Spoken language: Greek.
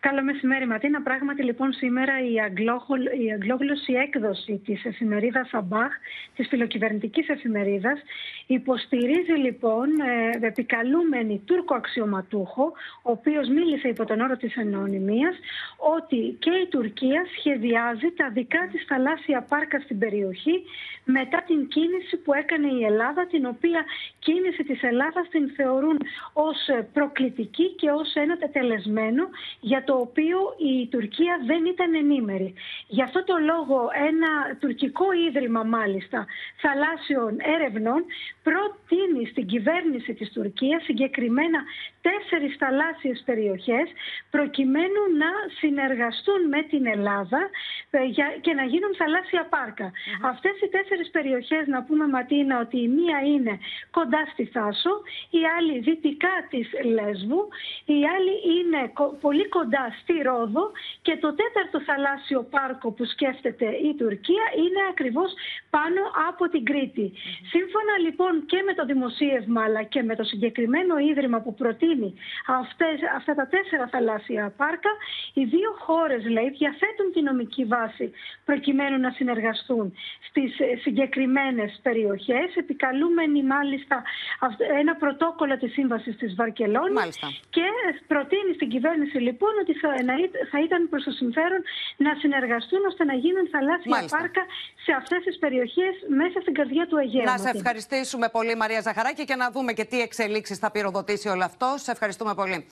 Καλό μεσημέρι, Ματίνα. Πράγματι, λοιπόν, σήμερα η αγγλόγλωση έκδοση της εφημερίδας Σαμπάχ, της φιλοκυβερνητικής εφημερίδας, υποστηρίζει, λοιπόν, επικαλούμενη Τούρκο αξιωματούχο, ο οποίος μίλησε υπό τον όρο της ανωνυμίας, ότι και η Τουρκία σχεδιάζει τα δικά της θαλάσσια πάρκα στην περιοχή μετά την κίνηση που έκανε η Ελλάδα, την οποία κίνηση της Ελλάδας την θεωρούν ως προκλητική και ως ένα τετελεσμένο, για το οποίο η Τουρκία δεν ήταν ενήμερη. Γι' αυτό το λόγο ένα τουρκικό ίδρυμα, μάλιστα, θαλάσσιων έρευνων προτείνει στην κυβέρνηση της Τουρκίας συγκεκριμένα 4 θαλάσσιες περιοχές, προκειμένου να συνεργαστούν με την Ελλάδα και να γίνουν θαλάσσια πάρκα. Αυτές οι 4 περιοχές, να πούμε, Ματίνα, ότι η μία είναι κοντά στη Θάσο, η άλλη δυτικά της Λέσβου, η άλλη είναι πολύ κοντά στη Ρόδο και το 4ο θαλάσσιο πάρκο που σκέφτεται η Τουρκία είναι ακριβώς πάνω από την Κρήτη. Σύμφωνα, λοιπόν, και με το δημοσίευμα αλλά και με το συγκεκριμένο ίδρυμα που προτείνει αυτά τα 4 θαλάσσια πάρκα, οι δύο χώρες, λέει, διαθέτουν τη νομική βάση προκειμένου να συνεργαστούν στις συγκεκριμένες περιοχές, επικαλούμενοι μάλιστα ένα πρωτόκολλο της Σύμβασης της Βαρκελόνης, και προτείνει στην κυβέρνηση, λοιπόν, ότι θα ήταν προς το συμφέρον να συνεργαστούν ώστε να γίνουν θαλάσσια πάρκα σε αυτές τις περιοχές μέσα στην καρδιά του Αιγαίου. Να σε ευχαριστήσουμε πολύ, Μαρία Ζαχαράκη, και να δούμε και τι εξελίξεις θα πυροδοτήσει όλο αυτό. Σε ευχαριστούμε πολύ.